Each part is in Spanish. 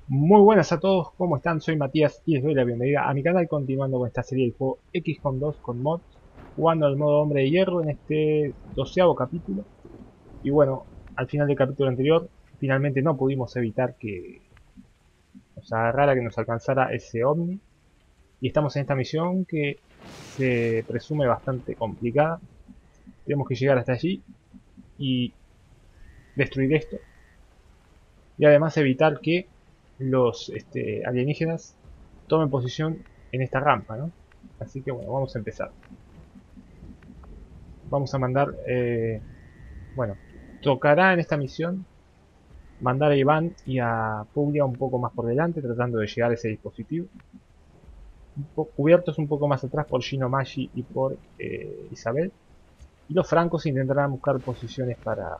Muy buenas a todos, ¿cómo están? Soy Matías y les doy la bienvenida a mi canal continuando con esta serie del juego XCOM 2 con mods, jugando al modo Hombre de Hierro en este 12º capítulo. Y bueno, al final del capítulo anterior, finalmente no pudimos evitar que nos agarrara, que nos alcanzara ese ovni. Y estamos en esta misión que se presume bastante complicada. Tenemos que llegar hasta allí y destruir esto. Y además evitar que los alienígenas tomen posición en esta rampa, ¿no? Así que bueno, vamos a empezar. Vamos a mandar, bueno, tocará en esta misión mandar a Iván y a Puglia un poco más por delante, tratando de llegar a ese dispositivo. Cubiertos un poco más atrás por Gino Maggi y por Isabel. Y los francos intentarán buscar posiciones para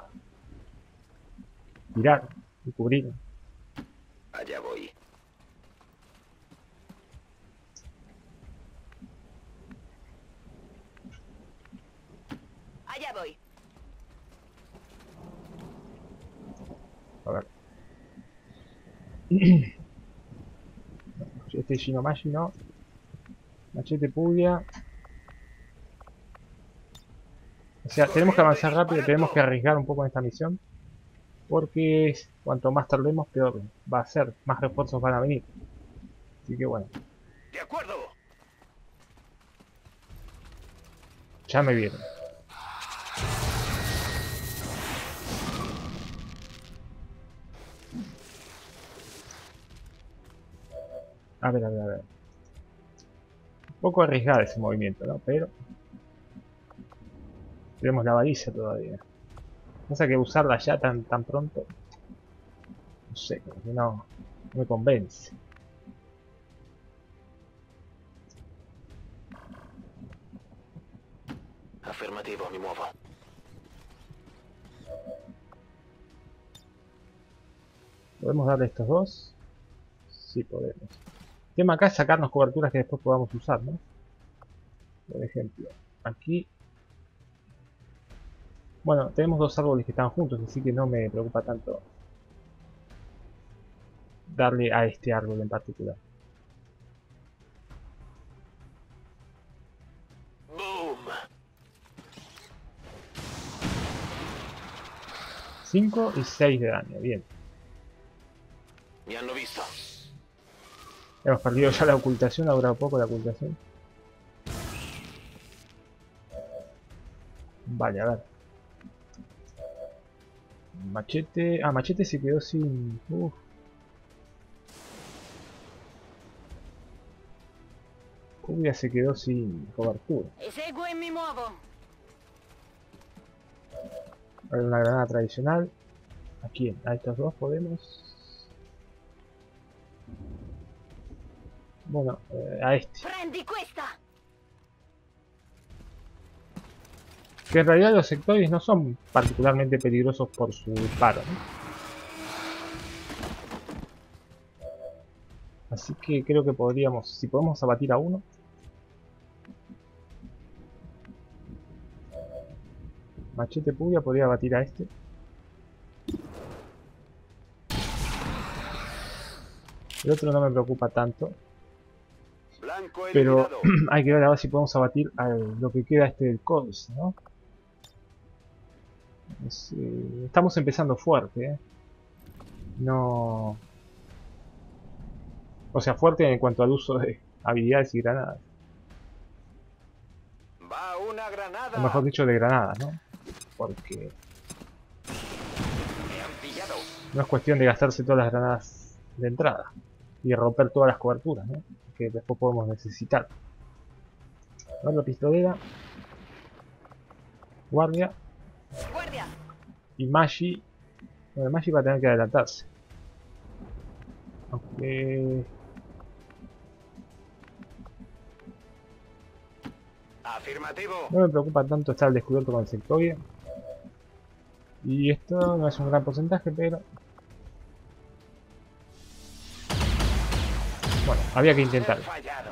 tirar y cubrir. Allá voy. Allá voy. A ver. Este Gino Maggi no. Machete Puglia. O sea, tenemos que Corriendo y avanzar rápido, tenemos que disparando. arriesgar un poco en esta misión. Porque cuanto más tardemos, peor va a ser. Más refuerzos van a venir. Así que bueno, De acuerdo. ya me vieron. A ver, a ver, a ver. Un poco arriesgado ese movimiento, ¿no? Pero tenemos la baliza todavía. Pasa que usarla ya tan pronto, no sé, como que no me convence. Afirmativo, mi muevo. ¿Podemos darle estos dos? Sí, podemos. El tema acá es sacarnos coberturas que después podamos usar, ¿no? Por ejemplo, aquí... Bueno, tenemos dos árboles que están juntos, así que no me preocupa tanto darle a este árbol en particular. Boom. 5 y 6 de daño, bien. Me han visto. Hemos perdido ya la ocultación, ha durado poco la ocultación. Vale, a ver. Machete... Ah, Machete se quedó sin... Uf. Cubia se quedó sin cobertura. Eseguo e mi muovo. A ver, una granada tradicional. ¿A quién? A estos dos podemos... Bueno, a este. Prendi questa. Que en realidad los sectores no son particularmente peligrosos por su disparo, ¿no? Así que creo que podríamos... Si podemos abatir a uno... Machete Puglia podría abatir a este. El otro no me preocupa tanto. Blanco Pero eliminado. hay que ver a ver si podemos abatir a lo que queda del Codes, ¿no? Estamos empezando fuerte, ¿eh? No... O sea, fuerte en cuanto al uso de habilidades y granadas. Va una O granada. mejor dicho, de granadas, ¿no? Porque Me han pillado. no es cuestión de gastarse todas las granadas de entrada. Y romper todas las coberturas, ¿no? Que después podemos necesitar. A ver, la pistolera. Guardia. Guardia. Y Maggi. Bueno, Maggi va a tener que adelantarse. Aunque... Afirmativo. no me preocupa tanto estar al descubierto con el Sectoide. Y esto no es un gran porcentaje, pero... bueno, había que He intentarlo. fallado.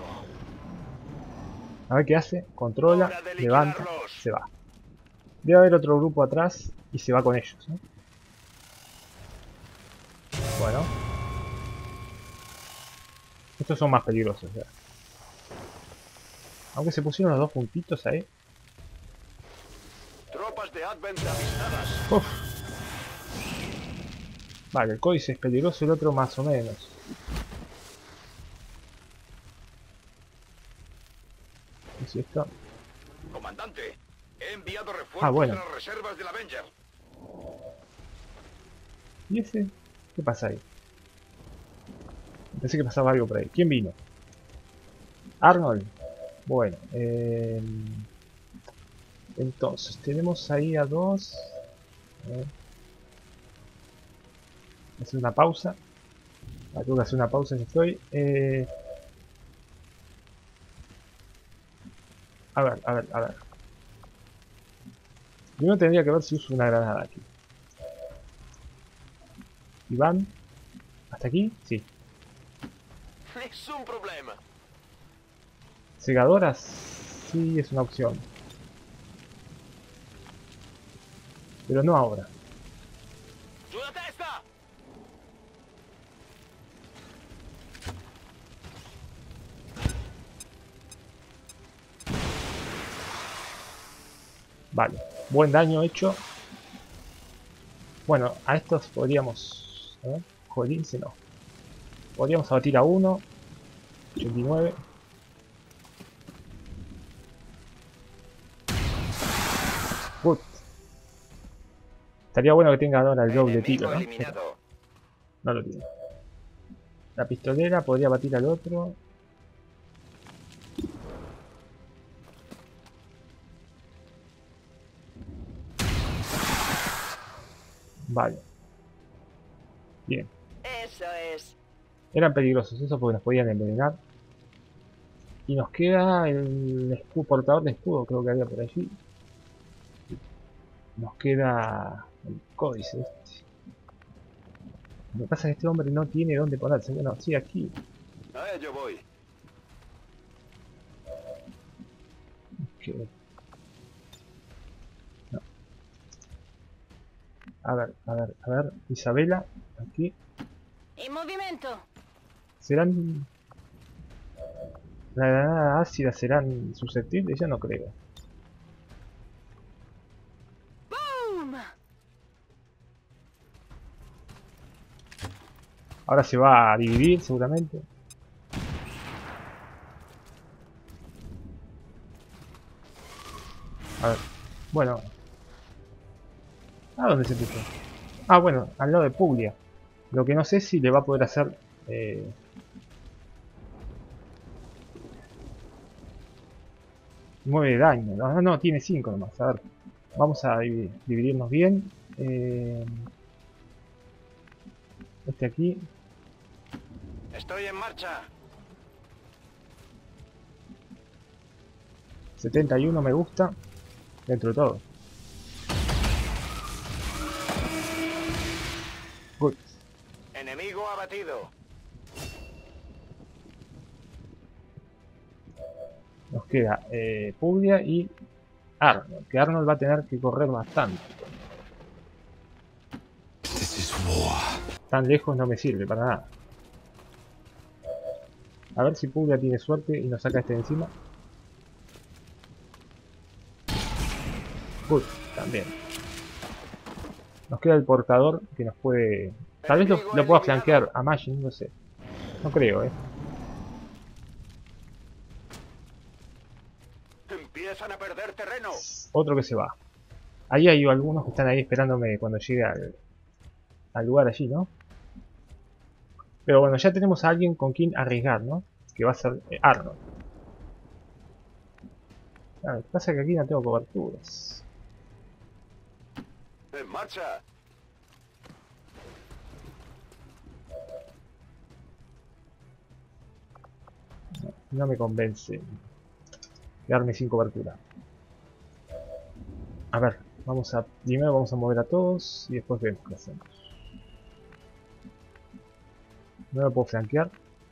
A ver qué hace. Controla, Hora de levanta, liquidarlos. se va. Debe haber otro grupo atrás y se va con ellos, ¿no? Bueno. Estos son más peligrosos ya. Aunque se pusieron los dos puntitos ahí. Tropas de Advent avistadas. Uf. Vale, el códice es peligroso y el otro más o menos. ¿Qué es esto? Comandante, he enviado refuerzos bueno. de las reservas del Avenger. ¿Y ese? ¿Qué pasa ahí? Pensé que pasaba algo por ahí. ¿Quién vino? Arnold. Bueno, entonces tenemos ahí a dos. Hacer una pausa. Tengo que hacer una pausa si estoy. A ver. Primero tendría que ver si uso una granada aquí. Iván. ¿Hasta aquí? Sí. Nessun problema. Segadoras. Sí, es una opción. Pero no ahora. ¡Sulla testa! Vale. Buen daño hecho. Bueno, a estos podríamos... A ver, jolín, si no. Podríamos abatir a uno. 89. Good. Estaría bueno que tenga ahora el doble tiro, ¿no? Eliminado. No lo tiene. La pistolera podría batir al otro. Vale. Bien. Eso es. Eran peligrosos esos porque nos podían envenenar. Y nos queda el escudo, portador de escudo, creo que había por allí. Nos queda el códice este. Lo que pasa es que este hombre no tiene dónde ponerse. Bueno, sí, aquí. A ello voy. Que... No. A ver. Isabela, aquí. En movimiento. ¿Serán... la granada ácida serán susceptibles? Yo no creo. ¡Boom! Ahora se va a dividir seguramente. A ver. Bueno. ¿A dónde se puso? Ah, bueno, al lado de Puglia. Lo que no sé si le va a poder hacer... 9 de daño. No, tiene 5 nomás. A ver. Vamos a dividirnos bien. Este aquí. Estoy en marcha. 71 me gusta. Dentro de todo. Good. Enemigo abatido. Nos queda Puglia y Arnold. Que Arnold va a tener que correr bastante. Tan lejos no me sirve para nada. A ver si Puglia tiene suerte y nos saca este de encima. Good, también. Nos queda el portador que nos puede... Tal vez lo pueda flanquear a Magin, no sé. No creo, Empiezan a perder terreno. Otro que se va. Ahí hay algunos que están ahí esperándome cuando llegue al lugar allí, ¿no? Pero bueno, ya tenemos a alguien con quien arriesgar, ¿no? Que va a ser Arnold. Claro, lo que pasa es que aquí no tengo coberturas. En marcha. No me convence quedarme sin cobertura. A ver, primero vamos a mover a todos y después vemos qué hacemos. No lo puedo flanquear.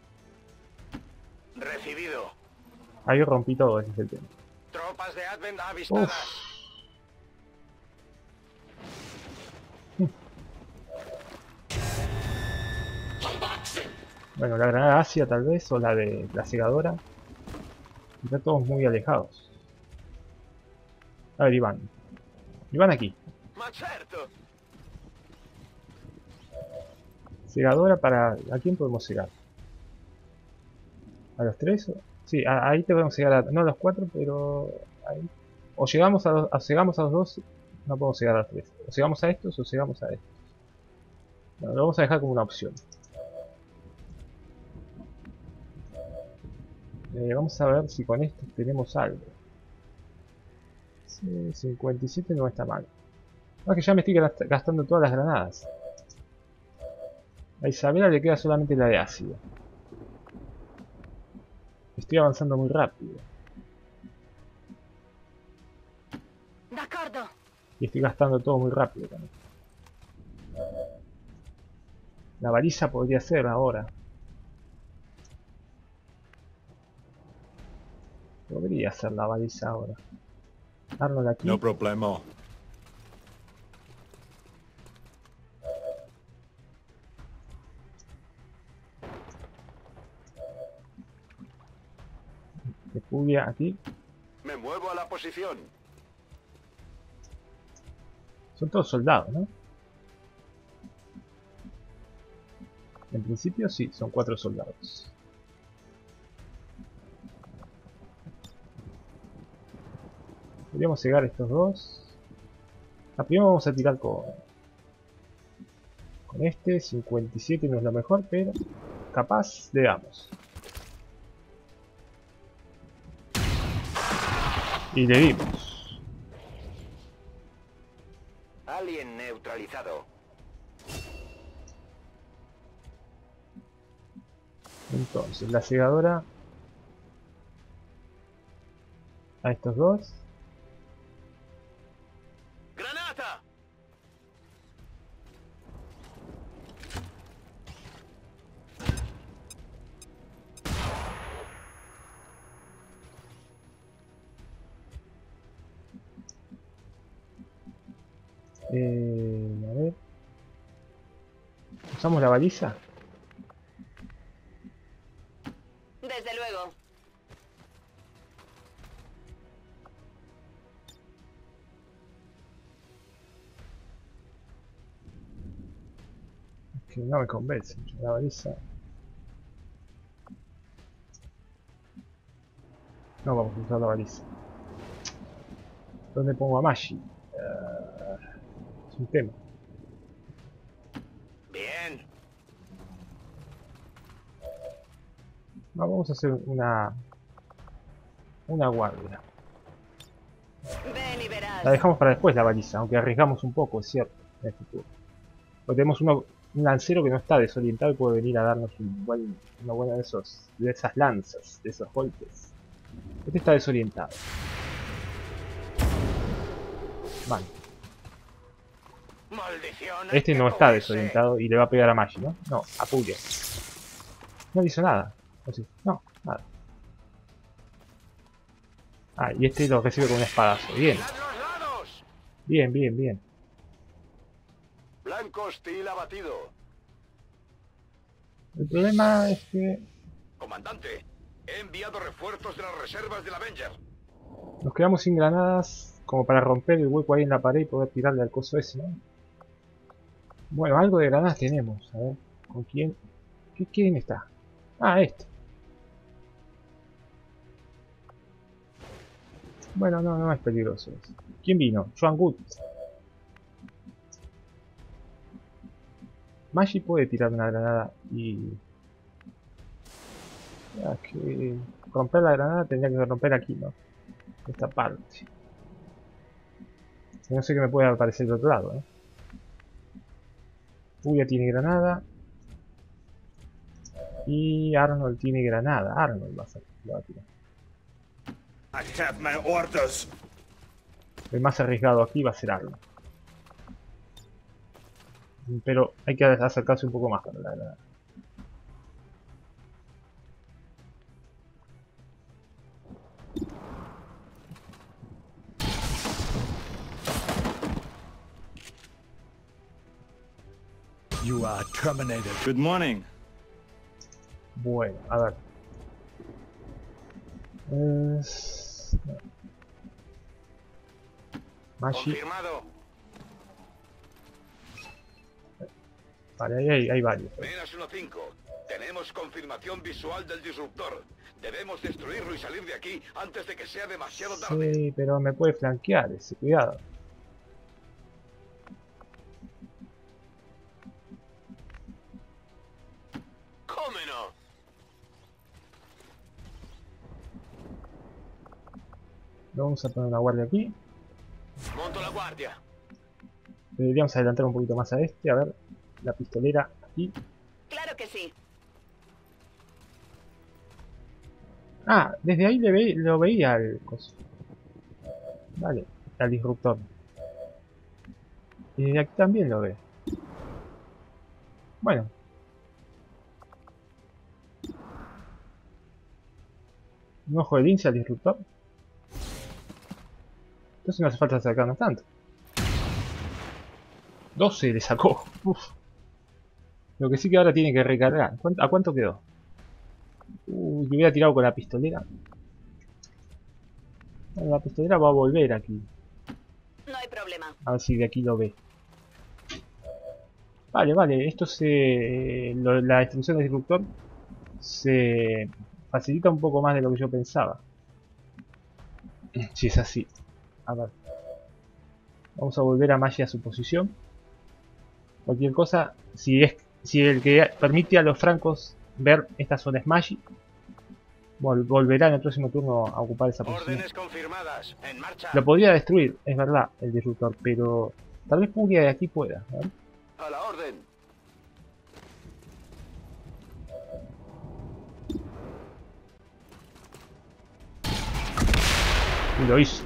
Recibido. Ahí rompí todo, ese es el tema. Tropas de Advent avistadas. Bueno, la granada ácida tal vez, o la de la segadora. Están todos muy alejados. A ver, Iván. Iván aquí. Ma certo. Segadora para... ¿A quién podemos cegar? ¿A los tres? Sí, ahí te podemos cegar a... No a los cuatro, pero... Ahí. O llegamos a los... Cegamos a los dos. No podemos cegar a los tres. O cegamos a estos o cegamos a estos. Bueno, lo vamos a dejar como una opción. Vamos a ver si con esto tenemos algo. Sí, 57 no está mal. No, es que ya me estoy gastando todas las granadas. A Isabela le queda solamente la de ácido. Estoy avanzando muy rápido. D'accordo. Y estoy gastando todo muy rápido también. La baliza podría ser ahora. Podría ser la baliza ahora. Arnold aquí. No problema. Repudia aquí. Me muevo a la posición. Son todos soldados, ¿no? En principio sí, son 4 soldados. Podríamos cegar estos dos. Primero vamos a tirar con este. 57 no es lo mejor, pero capaz le damos. Y le dimos. Alien neutralizado. Entonces, la segadora a estos dos. ¡Granata! A ver. ¿Usamos la baliza? Desde luego. Que no me convence la baliza. No vamos a usar la baliza. ¿Dónde pongo a Maggi? Es un tema. Bien. No, vamos a hacer una guardia. Ven y verás. La dejamos para después la baliza, aunque arriesgamos un poco, es cierto, en el futuro. Porque tenemos un lancero que no está desorientado y puede venir a darnos una buena de esas lanzas, de esos golpes. Este está desorientado. Vale. Maldición. Este no está desorientado y le va a pegar a Maggi, ¿no? No, a Puglia. No le hizo nada. ¿O sí? No, nada. Ah, y este lo recibe con un espadazo. Bien, ¡Mirad los lados! bien, bien, bien. Blanco Steel abatido. El problema es que Comandante, he enviado refuerzos de las reservas del Avenger. nos quedamos sin granadas como para romper el hueco ahí en la pared y poder tirarle al coso ese, ¿no? Bueno, algo de granadas tenemos. A ver, ¿con quién? ¿Quién está? Ah, este. Bueno, no es peligroso eso. ¿Quién vino? Joan Good. Maggi puede tirar una granada y... Ya que romper la granada tendría que romper aquí, ¿no? Esta parte. No sé qué me puede aparecer del otro lado, ¿eh? Puya tiene granada. Y Arnold tiene granada. Arnold va a tirar. I have my orders. El más arriesgado aquí va a ser Arnold. Pero hay que acercarse un poco más para la granada. You are terminated. Good morning. Bueno, a ver. Maggi. Confirmado. Vale, hay varios. Menas 1-5. Tenemos confirmación visual del disruptor. Debemos destruirlo y salir de aquí antes de que sea demasiado tarde. Sí, pero me puede flanquear ese, cuidado. ¡Cómeno! Vamos a poner una guardia aquí. Monto la guardia. Deberíamos adelantar un poquito más a este. A ver, la pistolera aquí. Claro que sí. Ah, desde ahí lo veía el coso. Vale, al disruptor. Y desde aquí también lo ve. Bueno. Un ojo de lince al disruptor. Entonces no hace falta acercarnos tanto. 12 le sacó. Uf. Lo que sí que ahora tiene que recargar. ¿A cuánto quedó? Uy, que hubiera tirado con la pistolera. Bueno, la pistolera va a volver aquí. No hay problema. A ver si de aquí lo ve. Vale, vale. Esto la destrucción del disruptor se facilita un poco más de lo que yo pensaba. Si es así. A ver. Vamos a volver a Maggi a su posición. Cualquier cosa, si el que permite a los francos ver esta zona es Maggi, volverá en el próximo turno a ocupar esa posición. Órdenes confirmadas. En marcha. Lo podría destruir, es verdad, el disruptor, pero tal vez Puglia de aquí pueda. ¿Ver? A la orden. Y lo hizo.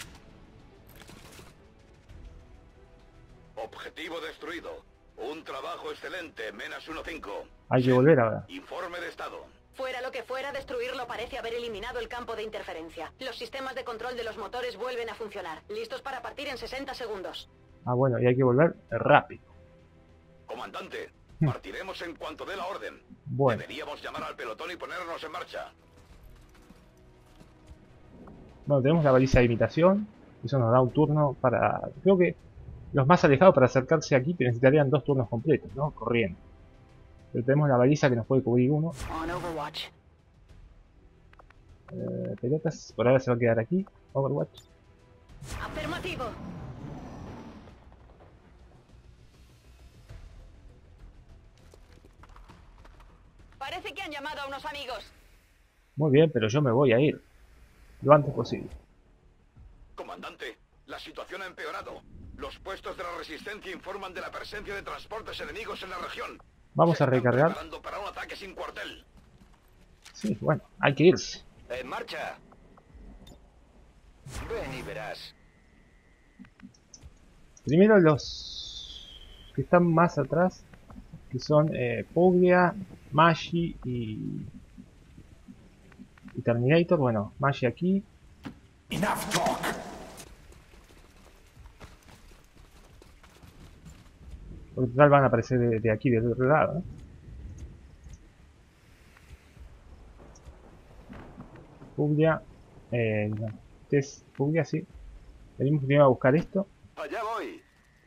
Objetivo destruido. Un trabajo excelente, Menas 1-5. Hay que volver ahora. Informe de estado. Fuera lo que fuera, destruirlo parece haber eliminado el campo de interferencia. Los sistemas de control de los motores vuelven a funcionar. Listos para partir en 60 segundos. Ah, bueno, y hay que volver rápido. Comandante, partiremos en cuanto dé la orden. Bueno, Deberíamos llamar al pelotón y ponernos en marcha. bueno, tenemos la baliza de imitación. Eso nos da un turno para... Creo que los más alejados para acercarse aquí necesitarían 2 turnos completos, ¿no? Corriendo. Pero tenemos la baliza que nos puede cubrir uno. On Overwatch. Pelotas, por ahora se va a quedar aquí. Overwatch. Afirmativo. Parece que han llamado a unos amigos. Muy bien, pero yo me voy a ir lo antes posible. Comandante, la situación ha empeorado. Los puestos de la resistencia informan de la presencia de transportes enemigos en la región. Vamos Se a están recargar. preparando para un ataque sin cuartel. Sí, bueno, hay que irse. En marcha. Ven y verás. Primero los que están más atrás, que son Puglia, Maggi y Terminator. Bueno, Maggi aquí. Enough talk. Porque total van a aparecer de aquí, del otro lado, ¿no? Puglia. No. Este es Puglia, sí. Venimos primero a buscar esto. Allá voy.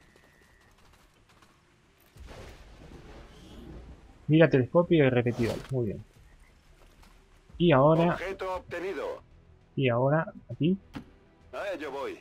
Mira telescopio y repetidor. Muy bien. Y ahora, Objeto obtenido. aquí, A ello voy.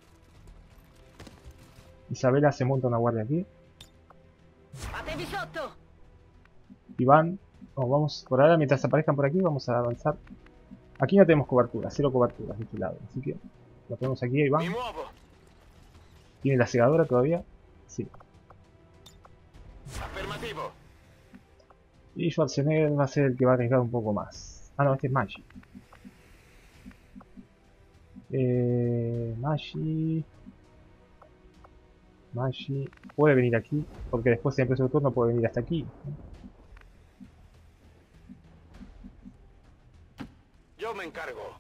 Isabela se monta una guardia aquí. Fatevi sotto. Y van, vamos por ahora, mientras aparezcan por aquí, vamos a avanzar. Aquí no tenemos cobertura, 0 coberturas de este lado. Así que lo ponemos aquí, ahí Me van. muevo. ¿Tiene la segadora todavía? Sí. Afirmativo. Y Schwarzenegger va a ser el que va a arriesgar un poco más. Ah, no, este es Maggi. Maggi puede venir aquí, porque después de empezar el turno puede venir hasta aquí. Yo me encargo.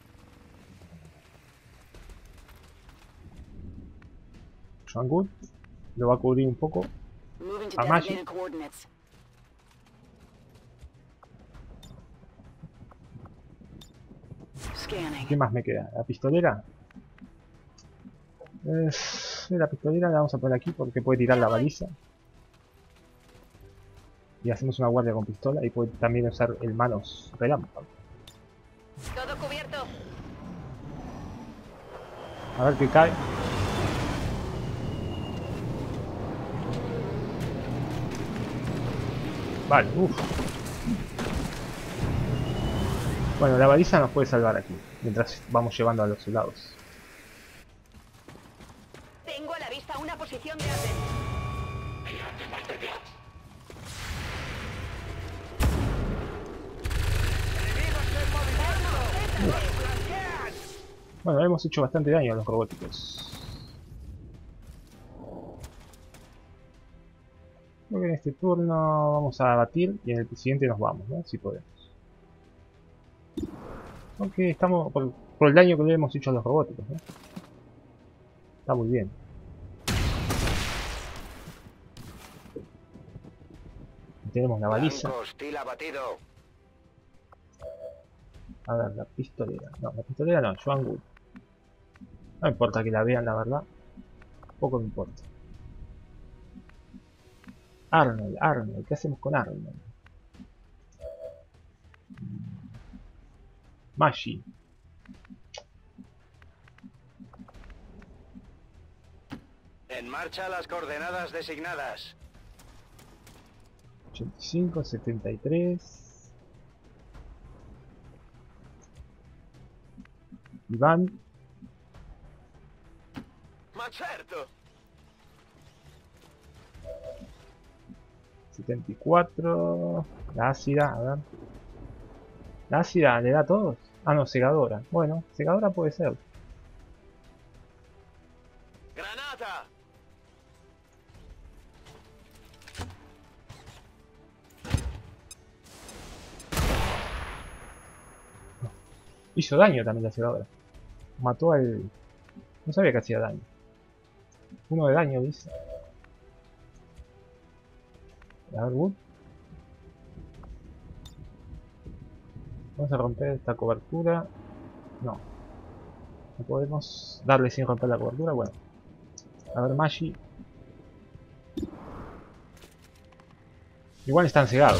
Joan Good lo va a cubrir un poco. Moving to A Maggi. designated coordinates. Scanning. ¿Qué más me queda? ¿La pistolera? La pistolera la vamos a poner aquí porque puede tirar la baliza. Y hacemos una guardia con pistola y puede también usar el manos relámpago. Todo cubierto. A ver qué cae. Vale, uff. Bueno, la baliza nos puede salvar aquí, mientras vamos llevando a los soldados. Tengo a la vista una posición de Advent. Bueno, hemos hecho bastante daño a los robóticos. Creo que en este turno vamos a abatir y en el siguiente nos vamos, ¿no? Si podemos. Aunque estamos por el daño que le hemos hecho a los robóticos, ¿no? Está muy bien. Tenemos la baliza. Hostil abatido. A ver, la pistolera. No, la pistolera no, Joan Wood. No me importa que la vean, la verdad. Poco me importa. Arnold. ¿Qué hacemos con Arnold? Maggi. En marcha las coordenadas designadas. 85, 73. Iván. Ma certo. 74. La ácida, a ver. La ácida le da a todos. Ah, no, segadora. Bueno, segadora puede ser. Granata. Hizo daño también la segadora. Mató al... No sabía que hacía daño. Uno de daño, dice. A ver, Wood. Vamos a romper esta cobertura. No. No podemos darle sin romper la cobertura. Bueno. A ver, Maggi. Igual están cegados.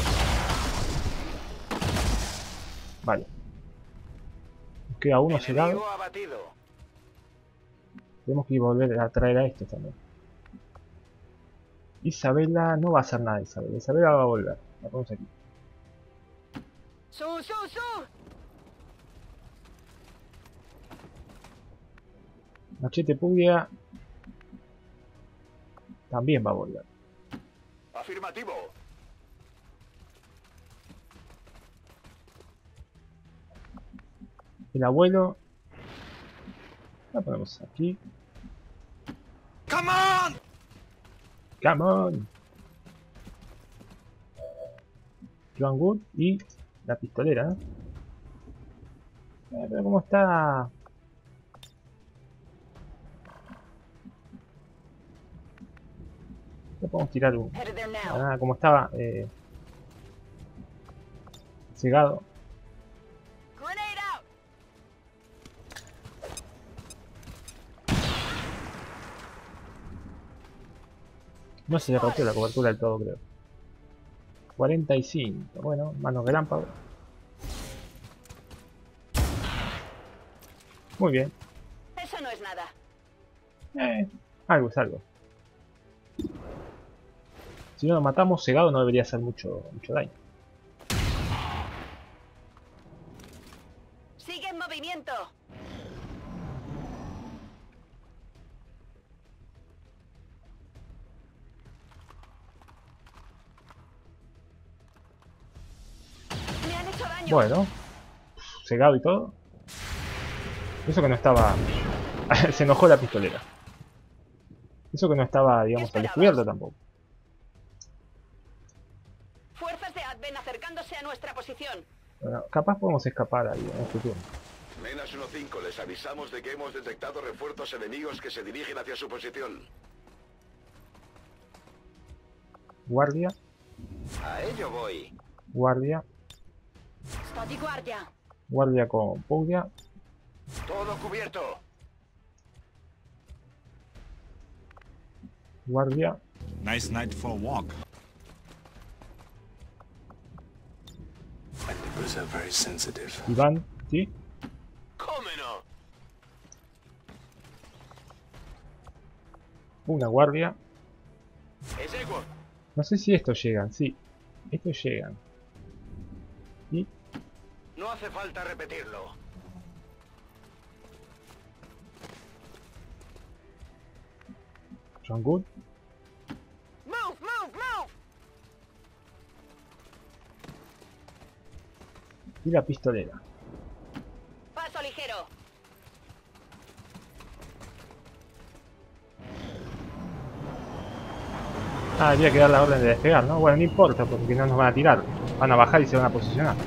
Vale. Nos queda uno cegado. Enemigo abatido. Tenemos que volver a traer a estos también. Isabela no va a hacer nada, Isabela. Isabela va a volver. La ponemos aquí. ¡Su! Machete Puglia también va a volver. Afirmativo. El abuelo la ponemos aquí. Come on. Come on. Joan Wood y la pistolera, ¿eh? Pero cómo está. Le podemos tirar un. Headed there now. Ah, como estaba cegado. Grenade out. No se le rompió la cobertura del todo, creo. 45. Bueno, manos relámpago. Muy bien. Eso no es nada. Algo es algo. Si no lo matamos, cegado no debería hacer mucho daño. Sigue en movimiento. Me han hecho daño. Bueno, cegado y todo. Eso que no estaba... Se enojó la pistolera. Eso que no estaba, digamos, al descubierto tampoco. Fuerzas de Advent acercándose a nuestra posición. Bueno, capaz podemos escapar ahí en este turno. Menas 1-5, les avisamos de que hemos detectado refuerzos enemigos que se dirigen hacia su posición. Guardia, A ello voy. guardia, Sto di guardia. guardia con Puglia. Todo cubierto. Guardia. Nice night for a walk. Mandibles are very sensitive. Iván, ¿sí? ¡Cómeno! Una guardia. Es Egor. No sé si estos llegan, sí. Estos llegan. ¿Y? No hace falta repetirlo. John Good. ¡Move, move, move! Y la pistolera. Paso ligero. Ah, había que dar la orden de despegar, ¿no? Bueno, no importa, porque no nos van a tirar. Van a bajar y se van a posicionar.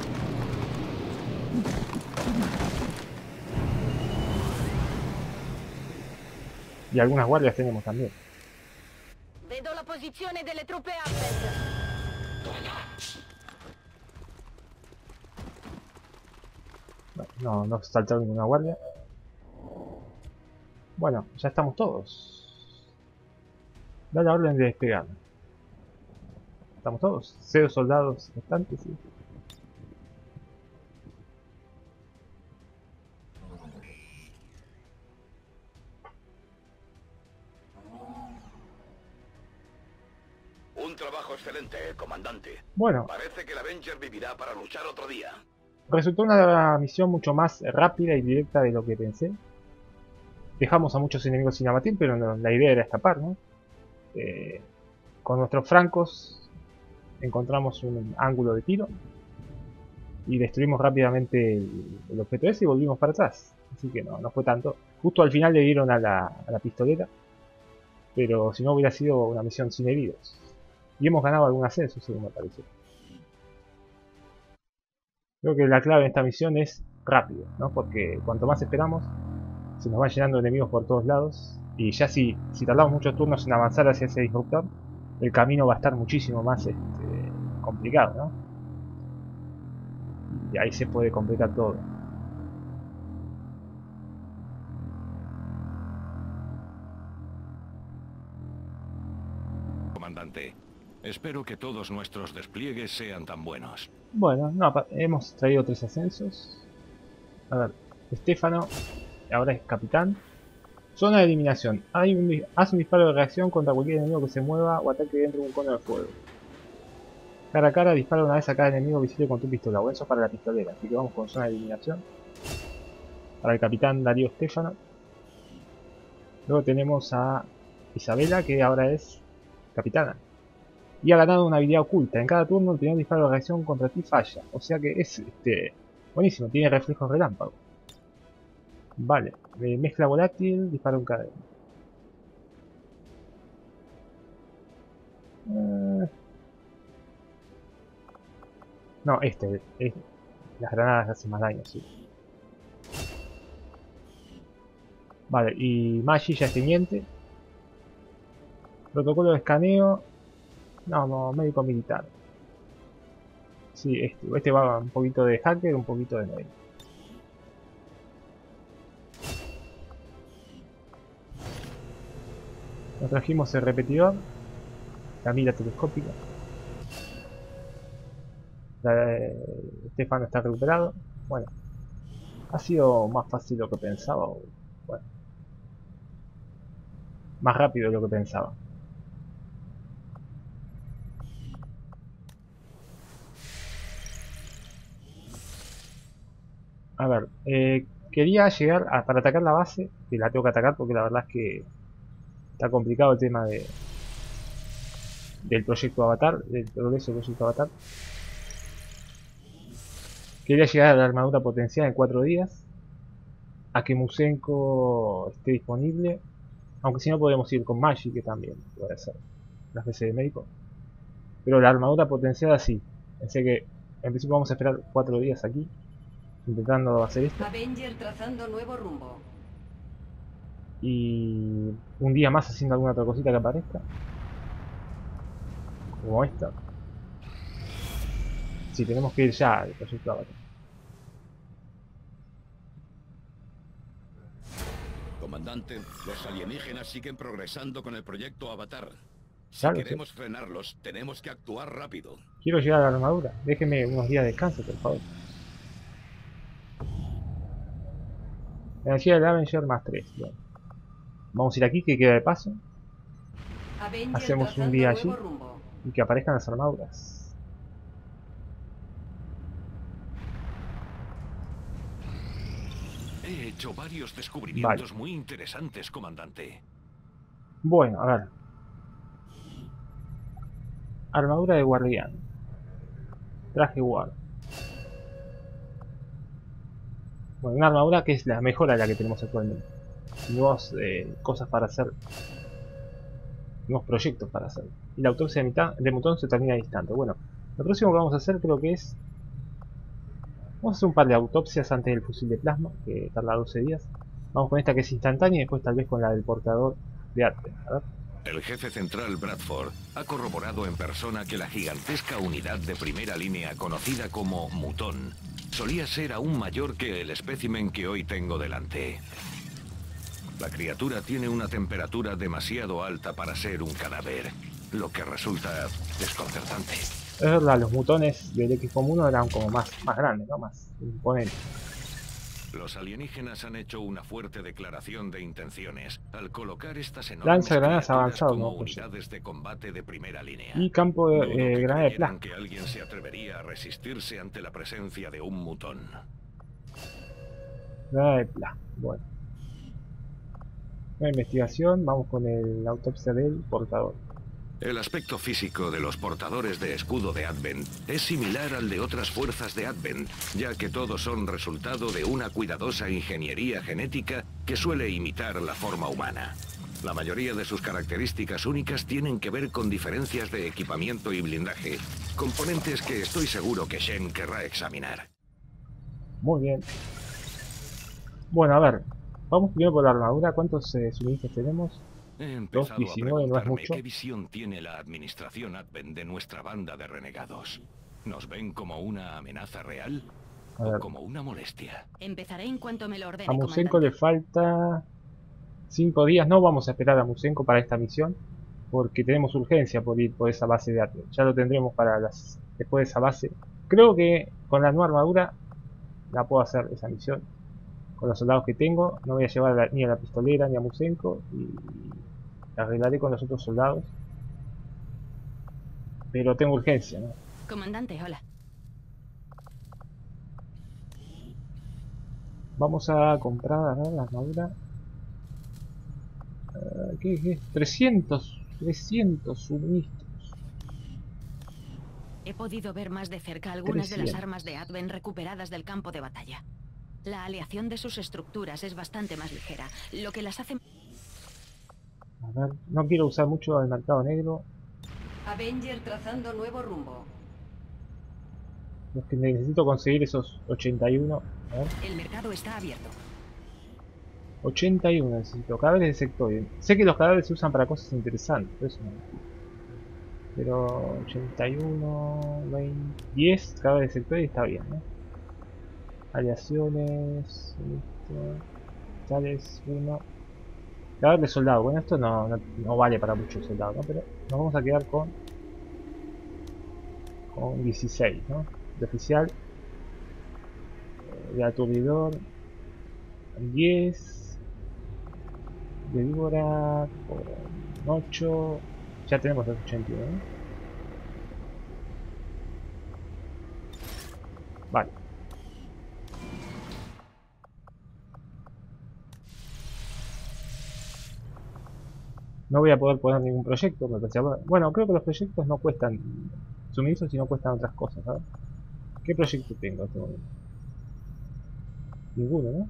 Y algunas guardias tenemos también. Vedo la posizione delle truppe Abed. No, no saltaron ninguna guardia. Bueno, ya estamos todos. Da la orden de despegar. ¿Estamos todos? 0 soldados restantes, sí. Un trabajo excelente, comandante. Bueno, Parece que el Avenger vivirá para luchar otro día. resultó una misión mucho más rápida y directa de lo que pensé. Dejamos a muchos enemigos sin abatir, pero no, la idea era escapar, ¿no? Con nuestros francos encontramos un ángulo de tiro y destruimos rápidamente el objeto ese y volvimos para atrás. Así que no fue tanto. Justo al final le dieron a la pistolera, pero si no hubiera sido una misión sin heridos. Y hemos ganado algún ascenso, según me parece. Creo que la clave en esta misión es rápido, ¿no? Porque cuanto más esperamos, se nos van llenando enemigos por todos lados. Y ya si tardamos muchos turnos en avanzar hacia ese disruptor, el camino va a estar muchísimo más complicado, ¿no? Y ahí se puede complicar todo. Comandante, espero que todos nuestros despliegues sean tan buenos. Bueno, no, hemos traído 3 ascensos. A ver, Estefano ahora es capitán. Zona de eliminación. Haz un disparo de reacción contra cualquier enemigo que se mueva o ataque dentro de un cono de fuego. Cara a cara, dispara una vez a cada enemigo visible con tu pistola. Bueno, eso es para la pistolera, así que vamos con zona de eliminación. Para el capitán Darío Estefano. Luego tenemos a Isabela, que ahora es capitana. Y ha ganado una habilidad oculta. En cada turno el primer disparo de reacción contra ti falla. O sea que es buenísimo, tiene reflejos relámpago. Vale, mezcla volátil, dispara un cadena. No, las granadas hacen más daño, sí. Vale, y Maggi ya es teniente. Protocolo de escaneo. No, médico militar. Sí, este va un poquito de hacker, un poquito de médico. Nos trajimos el repetidor, la mira telescópica. Estefano está recuperado. Bueno, ha sido más fácil de lo que pensaba. Bueno, más rápido de lo que pensaba. A ver, quería llegar para atacar la base, que la tengo que atacar porque la verdad es que está complicado el tema del proyecto Avatar, del progreso del proyecto Avatar. Quería llegar a la armadura potencial en 4 días, a que Musenko esté disponible, aunque si no podemos ir con Maggi, que también puede ser una especie de médico. Pero la armadura potenciada sí, pensé que en principio vamos a esperar 4 días aquí, intentando hacer esto. Avenger trazando nuevo rumbo. Y un día más haciendo alguna otra cosita que aparezca, como esta. Si tenemos que ir ya al proyecto Avatar. Comandante, los alienígenas siguen progresando con el proyecto Avatar. Si Claro, queremos frenarlos, tenemos que actuar rápido. Quiero llegar a la armadura. Déjeme unos días de descanso, por favor. Energía del Avenger más 3. Bueno. Vamos a ir aquí, que queda de paso. Hacemos un día allí y que aparezcan las armaduras. He hecho varios descubrimientos muy interesantes, comandante. Bueno, a ver. Armadura de guardián. Traje guard. Bueno, una armadura que es la mejor a la que tenemos actualmente. Nuevas cosas para hacer. Nuevos proyectos para hacer. Y la autopsia de Mutón se termina al instante. Bueno, lo próximo que vamos a hacer creo que es... Vamos a hacer un par de autopsias antes del fusil de plasma, que tarda 12 días. Vamos con esta que es instantánea y después tal vez con la del portador de arte. A ver. El jefe central Bradford ha corroborado en persona que la gigantesca unidad de primera línea conocida como Mutón solía ser aún mayor que el espécimen que hoy tengo delante. La criatura tiene una temperatura demasiado alta para ser un cadáver, lo que resulta desconcertante. Es verdad, los mutones del XCOM1 eran como más grandes, ¿no? Más imponentes. Los alienígenas han hecho una fuerte declaración de intenciones al colocar estas enormes Lanzagranadas criaturas avanzado, como ¿no? unidades de combate de primera línea. Y campo de Dudo que granada de creyeran plasma. que alguien se atrevería a resistirse ante la presencia de un mutón. Granada de plasma, bueno. Una investigación, vamos con la autopsia del portador. El aspecto físico de los portadores de escudo de Advent es similar al de otras fuerzas de Advent, ya que todos son resultado de una cuidadosa ingeniería genética que suele imitar la forma humana. La mayoría de sus características únicas tienen que ver con diferencias de equipamiento y blindaje, componentes que estoy seguro que Shen querrá examinar. Muy bien. Bueno, a ver. Vamos primero por la armadura. ¿Cuántos suministros tenemos? He empezado 2.19, a no es preguntarme mucho. qué visión tiene la administración Advent de nuestra banda de renegados. ¿Nos ven como una amenaza real A o ver. como una molestia? Empezaré en cuanto me lo ordene, A Musenko le comandante. falta 5 días. No vamos a esperar a Musenko para esta misión, porque tenemos urgencia por ir por esa base de Advent. Ya lo tendremos para después de esa base. Creo que con la nueva armadura la puedo hacer esa misión. Con los soldados que tengo, no voy a llevar ni a la pistolera ni a Musenko, y la arreglaré con los otros soldados. Pero tengo urgencia, ¿no? Comandante, hola. Vamos a comprar, a ver, la armadura. ¿Qué? 300 suministros. He podido ver más de cerca algunas de las 300. armas de Advent recuperadas del campo de batalla. La aleación de sus estructuras es bastante más ligera, lo que las hace... A ver, no quiero usar mucho el mercado negro. Avenger trazando nuevo rumbo. Los que necesito conseguir esos 81. A ver, El mercado está abierto. 81 necesito. Cadáveres de sectoide. Sé que los cadáveres se usan para cosas interesantes. Eso no. Pero 81, 20, 10 cadáveres de sectoide está bien, ¿no? Aleaciones. Tales 1. Cadáver de soldado. Bueno, esto no vale para muchos soldados, ¿no? Pero nos vamos a quedar con 16, ¿no? De oficial. De aturdidor. 10. De víbora. Con 8. Ya tenemos los 81, ¿no? Vale. No voy a poder poner ningún proyecto, me pensé, bueno, creo que los proyectos no cuestan suministros, sino cuestan otras cosas, ¿sabes? ¿Qué proyecto tengo en este momento? Ninguno, ¿no?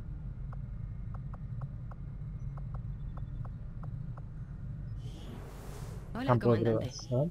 Hola, Campo de comandante. pruebas, ¿sabes?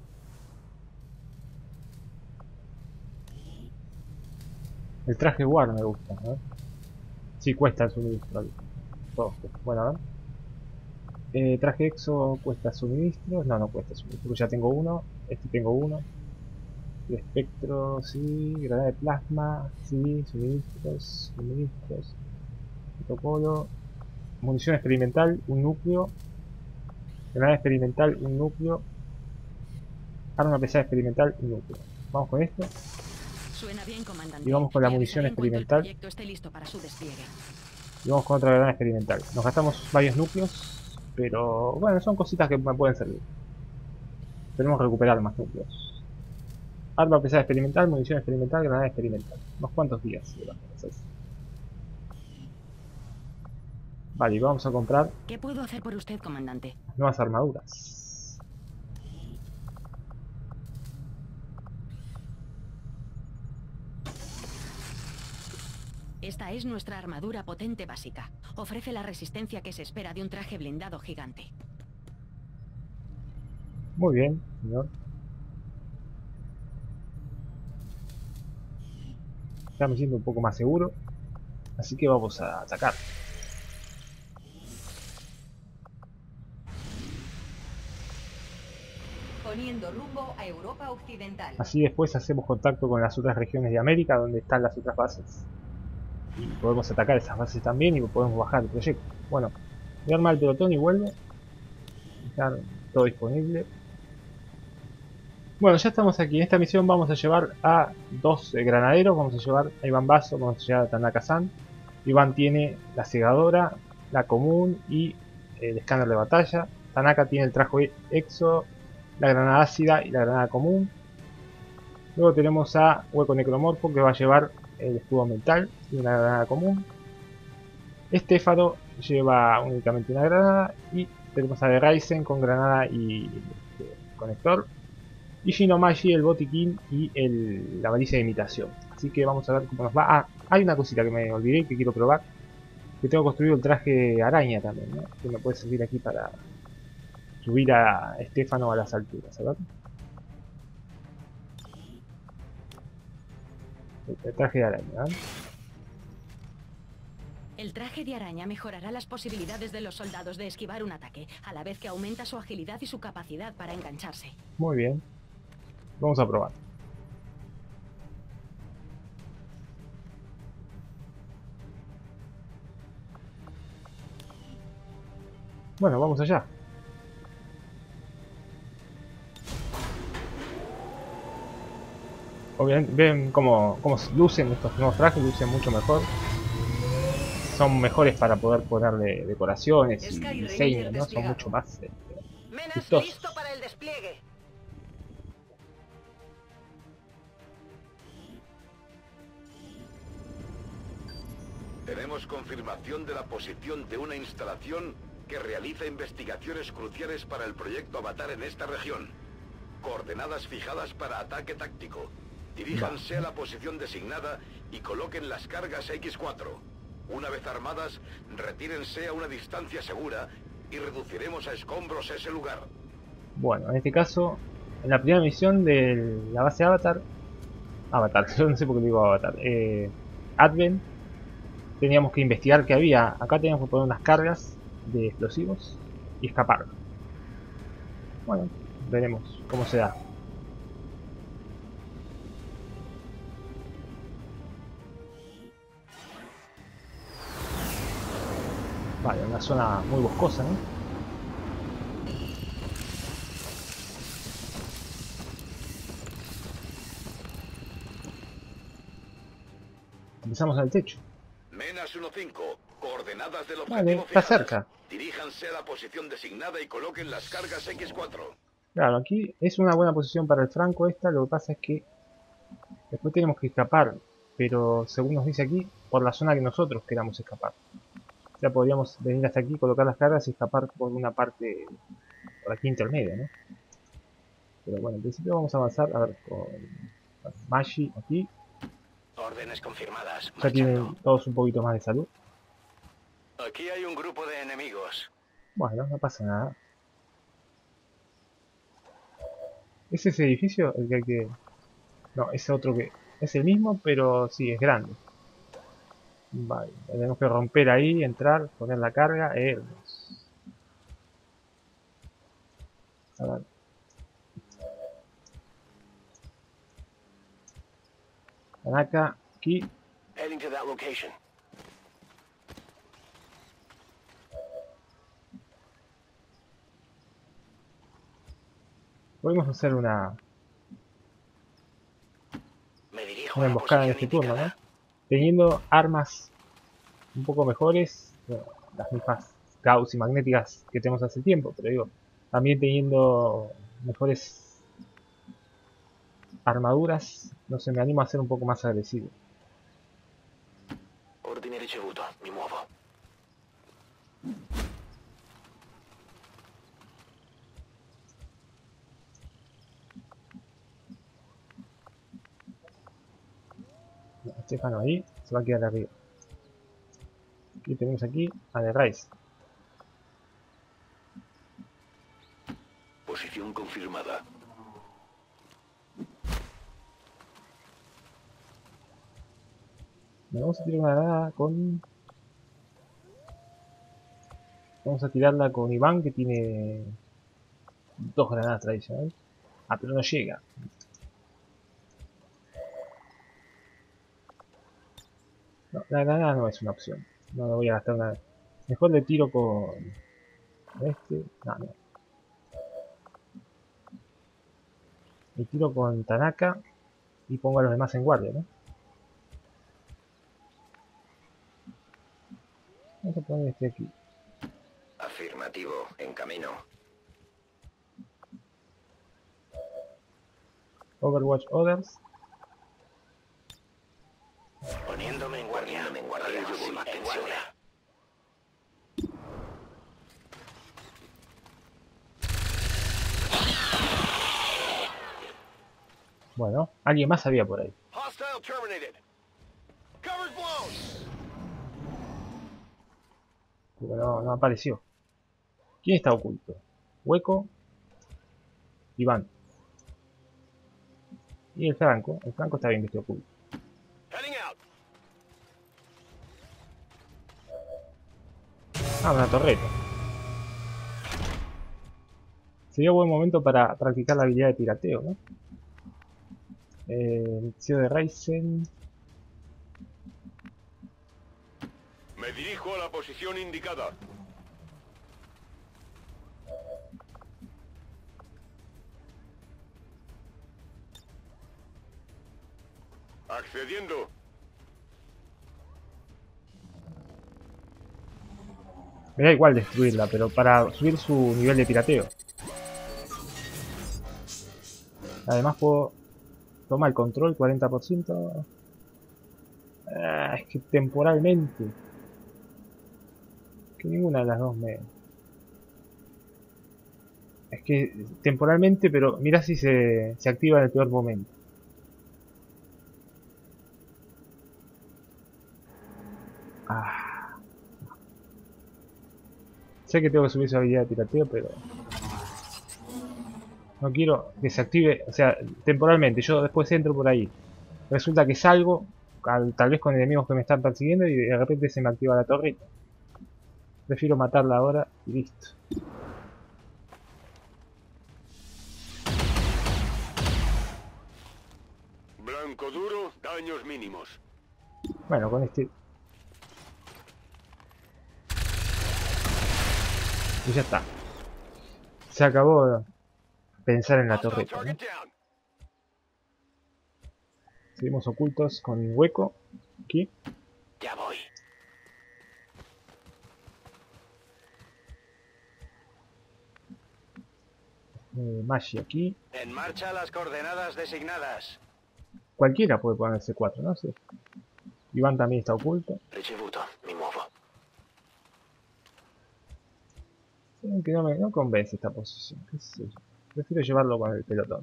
El traje War me gusta, ¿no? Sí, cuesta el suministro. Todos cuestan. Bueno, a ver. Traje Exo cuesta suministros. No cuesta suministros. Ya tengo uno. Este tengo uno. El espectro, sí. Granada de plasma, sí. Suministros. Protocolo. munición experimental, un núcleo. Granada experimental, un núcleo. Arma pesada experimental, un núcleo. Vamos con esto. Suena bien, comandante. Y vamos con la Le munición avisaré en cuanto el experimental. proyecto esté listo para su despliegue. Y vamos con otra granada experimental. Nos gastamos varios núcleos, pero bueno, son cositas que me pueden servir. Tenemos que recuperar más núcleos. Arma pesada experimental, munición experimental, granada experimental. Unos cuantos días. Vale, y vamos a comprar ¿Qué puedo hacer por usted, comandante? nuevas armaduras. Esta es nuestra armadura potente básica. Ofrece la resistencia que se espera de un traje blindado gigante. Muy bien, señor. Ya me siento un poco más seguro. Así que vamos a atacar. Poniendo rumbo a Europa Occidental. Así después hacemos contacto con las otras regiones de América donde están las otras bases. Y podemos atacar esas bases también y podemos bajar el proyecto. Bueno, voy a armar el pelotón y vuelvo. Dejar todo disponible. Bueno, ya estamos aquí. En esta misión vamos a llevar a dos granaderos. Vamos a llevar a Iván Basso, vamos a llevar a Tanaka-san. Iván tiene la segadora, la común y el escáner de batalla. Tanaka tiene el traje exo, la granada ácida y la granada común. Luego tenemos a Hueco Necromorfo que va a llevar el escudo mental y una granada común. Estefano lleva únicamente una granada y tenemos a The Ryzen con granada y conector. Y Shinomagi el botiquín y la baliza de imitación. Así que vamos a ver cómo nos va. Ah, hay una cosita que me olvidé que quiero probar. Que tengo construido el traje araña también, ¿no? Que me puede servir aquí para subir a Estefano a las alturas, ¿verdad? El traje de araña, ¿eh? El traje de araña mejorará las posibilidades de los soldados de esquivar un ataque, a la vez que aumenta su agilidad y su capacidad para engancharse. Muy bien. Vamos a probar. Bueno, vamos allá. Obviamente, ven cómo lucen estos nuevos trajes, lucen mucho mejor. Son mejores para poder ponerle decoraciones y diseños, ¿no? Son mucho más Menas vistosos. listo para el despliegue. Tenemos confirmación de la posición de una instalación que realiza investigaciones cruciales para el proyecto Avatar en esta región. Coordenadas fijadas para ataque táctico. Diríjanse a la posición designada y coloquen las cargas X4. Una vez armadas, retírense a una distancia segura y reduciremos a escombros ese lugar. Bueno, en este caso, en la primera misión de la base Avatar, yo no sé por qué digo Avatar, Advent, teníamos que investigar qué había. Acá teníamos que poner unas cargas de explosivos y escapar. Bueno, veremos cómo se da. Vale, una zona muy boscosa, ¿no? Empezamos en el techo. Menas 1-5, coordenadas del objetivo Vale, está fijadas. cerca. Diríjanse a la posición designada y coloquen las cargas X4. Claro, aquí es una buena posición para el Franco esta, lo que pasa es que después tenemos que escapar, pero según nos dice aquí, por la zona que nosotros queramos escapar. Ya podríamos venir hasta aquí, colocar las cargas y escapar por una parte, por aquí intermedia, ¿no? Pero bueno, en principio vamos a avanzar, a ver, con Magi aquí. Órdenes confirmadas. Ya tienen todos un poquito más de salud. Aquí hay un grupo de enemigos. Bueno, no pasa nada. ¿Es ese edificio el que hay que...? No, es otro que... Es el mismo, pero sí, es grande. Vale, tenemos que romper ahí, entrar, poner la carga. A ver. Tanaka, aquí. Heading to that location. Podemos hacer una Me dirijo a la emboscada en posición este turno, ¿no? indicada. Teniendo armas un poco mejores, bueno, las mismas Gauss y magnéticas que tenemos hace tiempo, pero digo, también teniendo mejores armaduras, no sé, me animo a ser un poco más agresivo. Ordine ricevuto, mi muovo. No, Estefano ahí se va a quedar arriba. Y tenemos aquí a The Rise. Posición confirmada. Vamos a tirar una granada con... Vamos a tirarla con Iván, que tiene 2 granadas tradicionales. Ah, pero no llega. No, la granada no es una opción. No me voy a gastar una... Mejor le tiro con... este... No, no. Le tiro con Tanaka y pongo a los demás en guardia, ¿no? Vamos a poner este aquí. Afirmativo, en camino. Overwatch Others. Poniéndome en guardia. Sí, en guardia. Bueno, alguien más había por ahí. Hostile terminated. Cover's blown. Pero no apareció. ¿Quién está oculto? Hueco. Iván. Y el Franco. El Franco está bien que esté oculto. Heading out. Ah, una torreta. Sería buen momento para practicar la habilidad de pirateo, ¿no? Inicio de Ryzen. Me dirijo a la posición indicada. Accediendo. Me da igual destruirla, pero para subir su nivel de pirateo. Además puedo tomar el control 40%. Es que temporalmente. Que ninguna de las dos me... Es que temporalmente, pero mira si se activa en el peor momento. Sé que tengo que subir su habilidad de pirateo, pero... No quiero que se active, o sea, temporalmente. Yo después entro por ahí. Resulta que salgo, tal vez con enemigos que me están persiguiendo, y de repente se me activa la torreta. Prefiero matarla ahora y listo. Blanco duro, daños mínimos. Bueno, con este... Y ya está. Se acabó pensar en la torreta, ¿no? Seguimos ocultos con Hueco. Aquí. Ya voy. Magi aquí. En marcha las coordenadas designadas. Cualquiera puede poner C4, no sé. Iván también está oculto. Ricevuto, mi muovo. Que no me convence esta posición. ¿Qué sé yo? Prefiero llevarlo con el pelotón.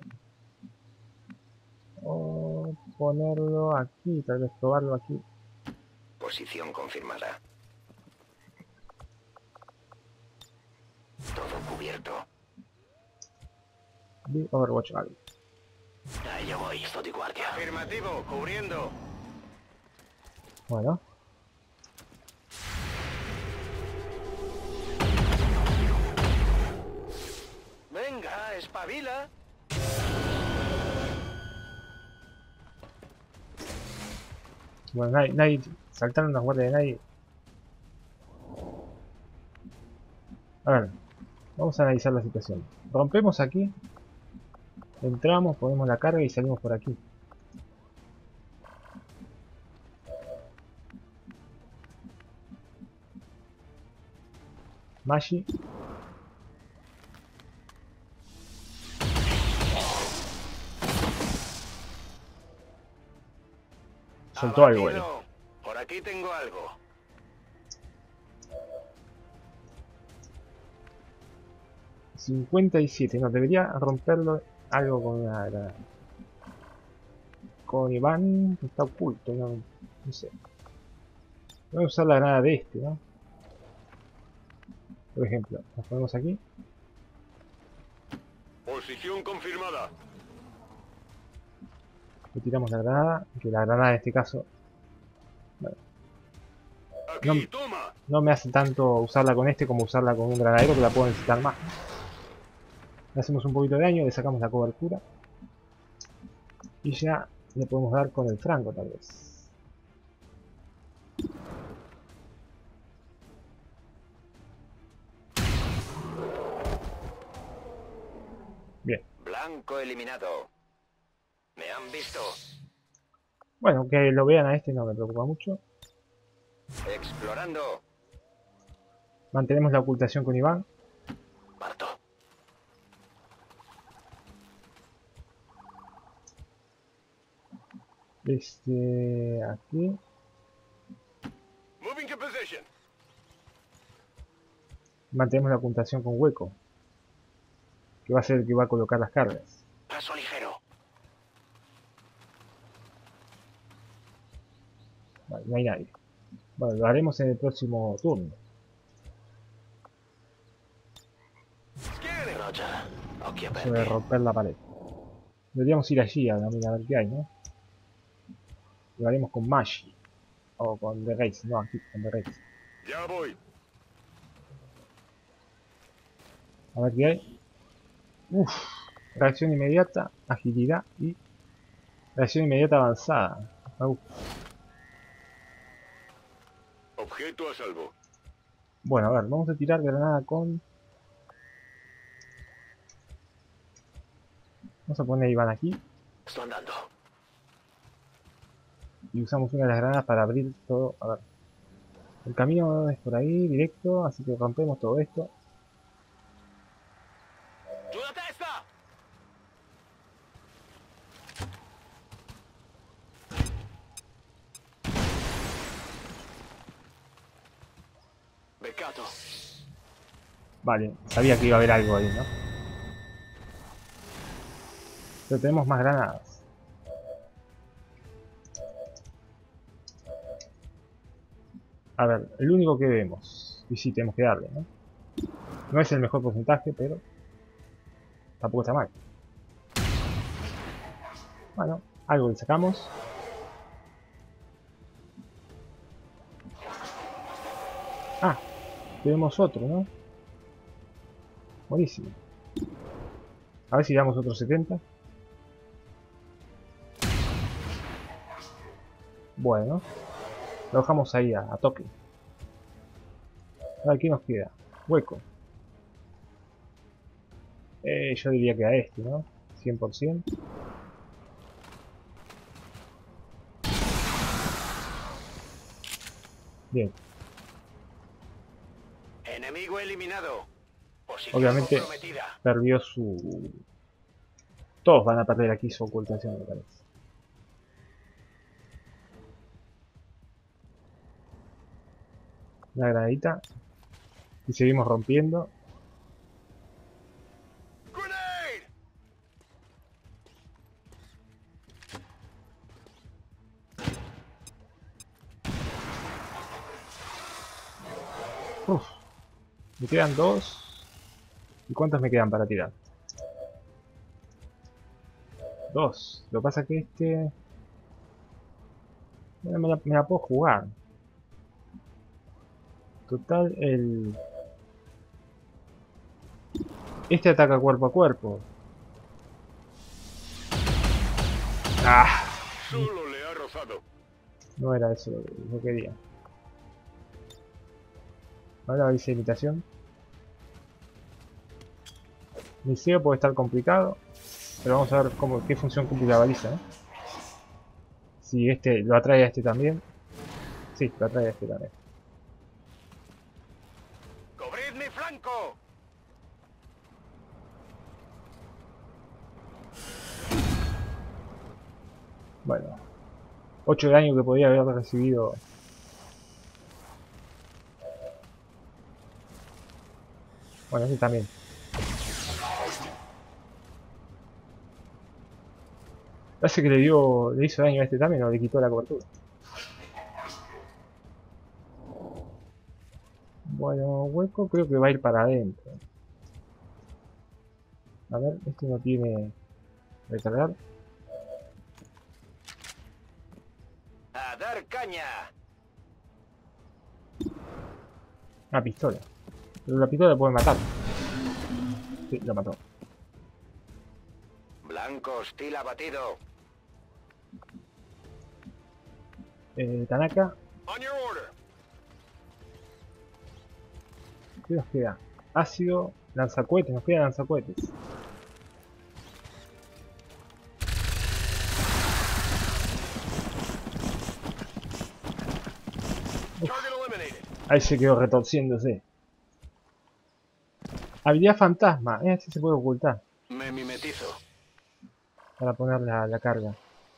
O ponerlo aquí, tal vez probarlo aquí. Posición confirmada. Todo cubierto. Y Overwatch algo. Ahí yo voy, estoy de guardia. Afirmativo, cubriendo. Bueno. Venga, espabila. Bueno, nadie saltaron las guardias de nadie. A ver, vamos a analizar la situación. Rompemos aquí. Entramos, ponemos la carga y salimos por aquí. Maggi. Soltó algo él. Por aquí tengo algo. $57, no, debería romperlo algo con una granada. Con Iván está oculto, no sé. Voy a usar la granada de este, ¿no? Por ejemplo, nos ponemos aquí. Posición confirmada. Le tiramos la granada, que la granada en este caso bueno, Aquí, toma. no me hace tanto usarla con este como usarla con un granadero, que la puedo necesitar más. Le hacemos un poquito de daño, le sacamos la cobertura y ya le podemos dar con el franco tal vez. Bien. Blanco eliminado. ¿Me han visto? Bueno, que lo vean a este no me preocupa mucho. Explorando. Mantenemos la ocultación con Iván. Parto. Aquí. Moving to position. Mantenemos la ocultación con Hueco, que va a ser el que va a colocar las cargas. Paso ligero. Vale, no hay nadie. Bueno, lo haremos en el próximo turno. Sobre romper la pared. Deberíamos ir allí a ver qué hay, ¿no? Lo haremos con Maggi. O con The Race, no, aquí con The Race. Ya voy. A ver qué hay. Uff, reacción inmediata, agilidad y reacción inmediata avanzada. Objeto a salvo. Bueno, a ver, vamos a tirar granada con... Vamos a poner a Iván aquí. Estoy andando. Y usamos una de las granadas para abrir todo. A ver. El camino es por ahí, directo, así que rompemos todo esto. Beccato. Vale, sabía que iba a haber algo ahí, ¿no? Pero tenemos más granadas. A ver, el único que vemos. Y sí, tenemos que darle, ¿no? No es el mejor porcentaje, pero tampoco está mal. Bueno, algo le sacamos. Ah, tenemos otro, ¿no? Buenísimo. A ver si damos otros 70. Bueno. Lo dejamos ahí a toque. A ver, ¿qué nos queda? Hueco. Yo diría que a este, ¿no? 100%. Bien. Enemigo eliminado. Posición Obviamente comprometida. perdió su... Todos van a perder aquí su ocultación, me parece. Una granadita. Y seguimos rompiendo. Grenade. Uf. Me quedan 2. ¿Y cuántos me quedan para tirar? 2. Lo que pasa es que este... Bueno, me la puedo jugar. Total, el... Este ataca cuerpo a cuerpo. ¡Ah! Solo le ha rozado. No era eso lo que quería. Ahora dice imitación. Liceo puede estar complicado. Pero vamos a ver qué función cumple la baliza, ¿eh? Si este lo atrae a este también. Sí, lo atrae a este también. ¡Cubrid mi flanco! Bueno. 8 de daño que podría haber recibido. Bueno, este también. Parece que le hizo daño a este también o le quitó la cobertura. Bueno, hueco creo que va a ir para adentro. A ver, este no tiene recargar. ¡A dar caña! Una pistola. Pero la pistola puede matar. Sí, lo mató. Blanco hostil abatido. Tanaka, On your order. ¿qué nos queda? Ácido, lanzacohetes, nos quedan lanzacohetes. Target eliminated. Ahí se quedó retorciéndose. Habilidad fantasma, así se puede ocultar Me mimetizo. para poner la carga.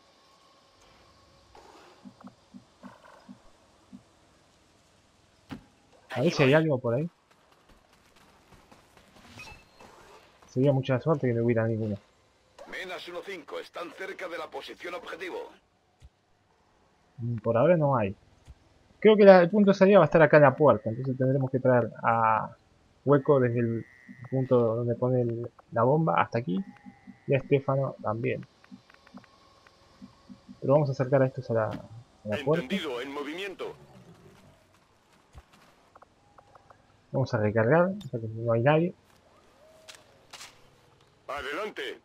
A ver si hay algo por ahí. Sería mucha suerte que no hubiera ninguno. Menas 1-5, están cerca de la posición objetivo. Por ahora no hay. Creo que el punto de salida va a estar acá en la puerta, entonces tendremos que traer a Hueco desde el punto donde pone la bomba hasta aquí. Y a Estefano también. Pero vamos a acercar a estos a la puerta. Entendido, en movimiento. Vamos a recargar, ya que no hay nadie. Adelante.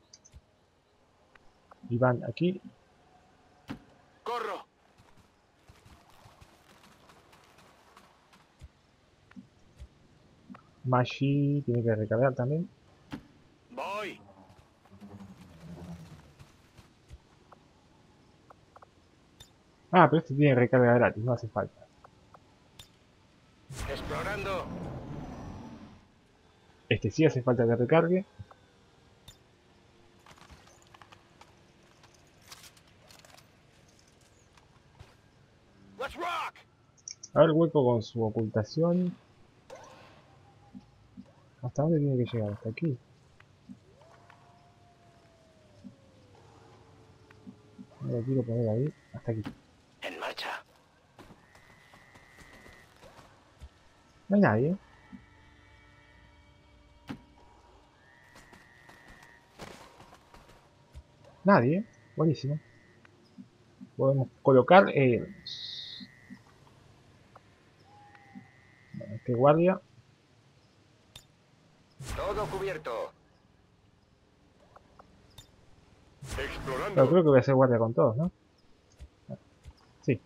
Y van aquí. Corro. Mashi tiene que recargar también. Voy. Ah, pero este tiene recarga gratis, no hace falta. Explorando. Este sí hace falta que recargue. Let's rock. A ver, Hueco con su ocultación. ¿Hasta dónde tiene que llegar? Hasta aquí. No lo quiero poner ahí. Hasta aquí. En marcha. No hay nadie. Nadie. Buenísimo. Podemos colocar este guardia. Todo cubierto. Explorando. Pero creo que voy a hacer guardia con todos, ¿no? Sí.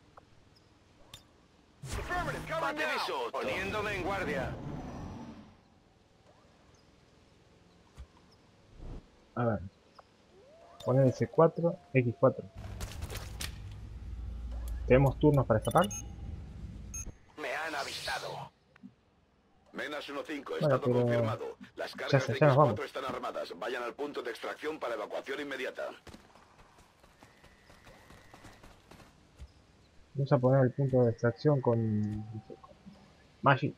Aviso, poniéndome en guardia. A ver. Poner ese 4, X4. ¿Tenemos turnos para escapar? Me han avistado. Menas 1-5, Bueno, estado pero confirmado. Las ya cargas de nos vamos. X4 están armadas. Vayan al punto de extracción para evacuación inmediata. Vamos a poner el punto de extracción con Magic.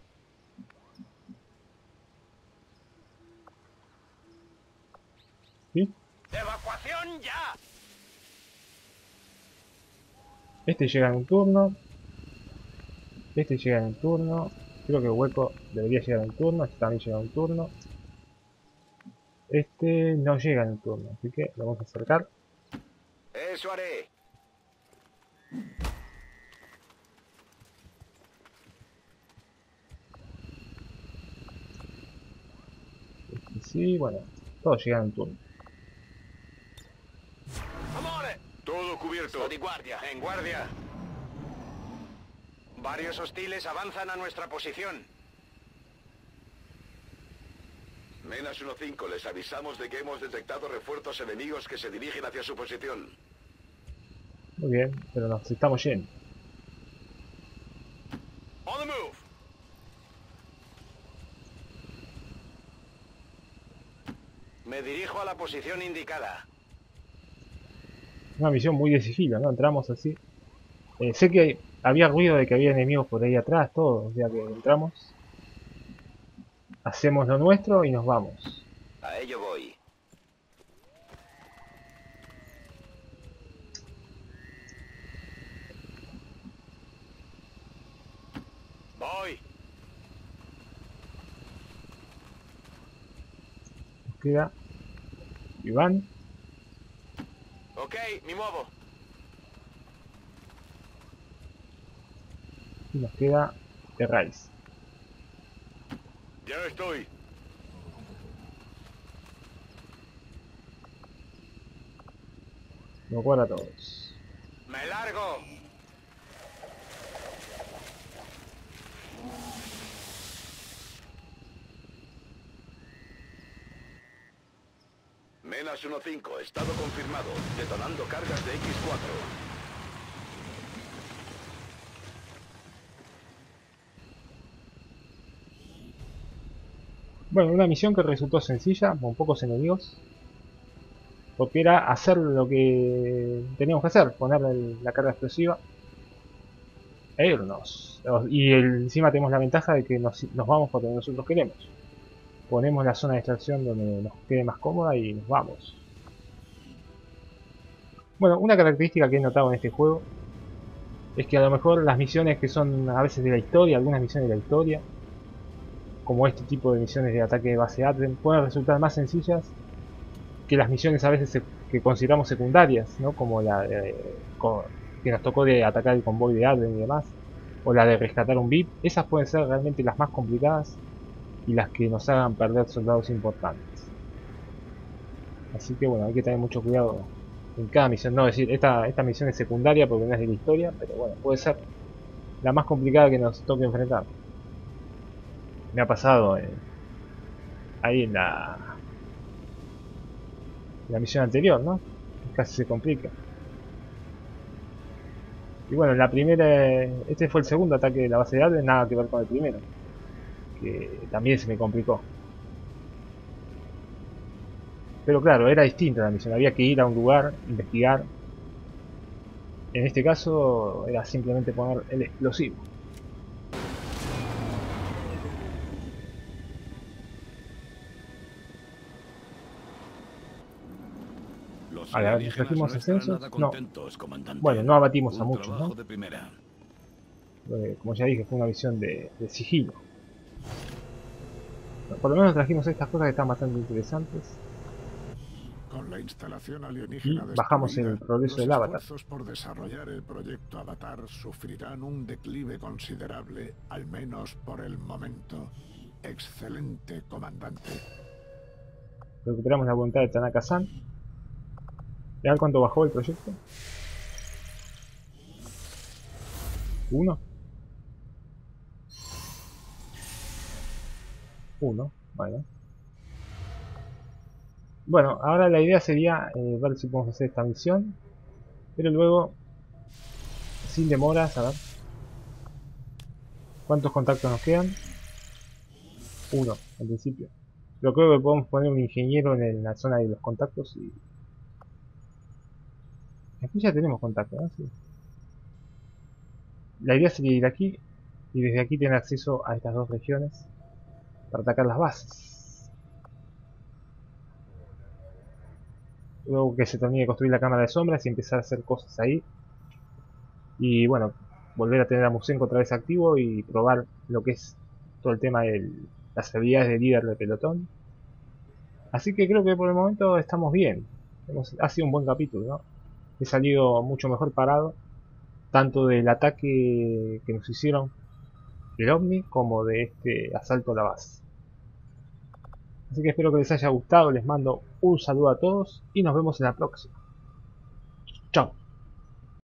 ¿Sí? ¡Evacuación ya! Este llega en un turno. Este llega en un turno. Creo que Hueco debería llegar en un turno. Este también llega en un turno. Este no llega en un turno. Así que lo vamos a acercar. Eso haré. Este sí, bueno. Todos llegan en un turno. ¡Amore! Todo cubierto. Estoy guardia. En guardia. Varios hostiles avanzan a nuestra posición. Menas 1-5, les avisamos de que hemos detectado refuerzos enemigos que se dirigen hacia su posición. Muy bien, pero nos estamos yendo. On the move. Me dirijo a la posición indicada. Una misión muy de sigilo, ¿no? Entramos así. Sé que había ruido de que había enemigos por ahí atrás, todo. O sea que entramos. Hacemos lo nuestro y nos vamos. A ello voy. Voy. Nos queda Iván. Ok, me muevo. Y nos queda The Rise. Ya estoy. Nos guarda a todos. Me largo. Menas 1-5, estado confirmado. Detonando cargas de X4. Bueno, una misión que resultó sencilla, con pocos enemigos. Porque era hacer lo que teníamos que hacer, poner la carga explosiva e irnos. Y encima tenemos la ventaja de que nos vamos por donde nosotros queremos. Ponemos la zona de extracción donde nos quede más cómoda y nos vamos. Bueno, una característica que he notado en este juego es que a lo mejor las misiones que son a veces de la historia, algunas misiones de la historia, como este tipo de misiones de ataque de base Advent, pueden resultar más sencillas que las misiones a veces que consideramos secundarias, ¿no? Como la que nos tocó de atacar el convoy de Advent y demás, o la de rescatar un VIP. Esas pueden ser realmente las más complicadas y las que nos hagan perder soldados importantes. Así que bueno, hay que tener mucho cuidado en cada misión. No decir, esta misión es secundaria porque no es de la historia, pero bueno, puede ser la más complicada que nos toque enfrentar. Me ha pasado ahí en la misión anterior, ¿no? Casi se complica. Y bueno, la primera, este fue el segundo ataque de la base de Advent, nada que ver con el primero, que también se me complicó. Pero claro, era distinta la misión, había que ir a un lugar, investigar. En este caso era simplemente poner el explosivo. A ver, ¿trajimos ascensos? No. Bueno, no abatimos a muchos, ¿no? Como ya dije, fue una misión de sigilo. Por lo menos trajimos estas cosas que están bastante interesantes. Con la instalación alienígena y bajamos el progreso del Avatar. Los esfuerzos por desarrollar el proyecto Avatar sufrirán un declive considerable, al menos por el momento. Excelente, comandante. Recuperamos la voluntad de Tanaka-san. ¿Y a ver cuánto bajó el proyecto? 1. 1, bueno. Bueno, ahora la idea sería ver si podemos hacer esta misión. Pero luego, sin demoras, a ver. ¿Cuántos contactos nos quedan? 1, al principio. Pero creo que podemos poner un ingeniero en la zona de los contactos y... Aquí ya tenemos contacto, ¿no? Sí. La idea sería ir aquí y desde aquí tener acceso a estas dos regiones para atacar las bases. Luego que se termine de construir la cámara de sombras y empezar a hacer cosas ahí. Y bueno, volver a tener a Musenko otra vez activo y probar lo que es todo el tema de las habilidades de líder de pelotón. Así que creo que por el momento estamos bien. Ha sido un buen capítulo, ¿no? He salido mucho mejor parado, tanto del ataque que nos hicieron el OVNI como de este asalto a la base. Así que espero que les haya gustado, les mando un saludo a todos y nos vemos en la próxima. Chao.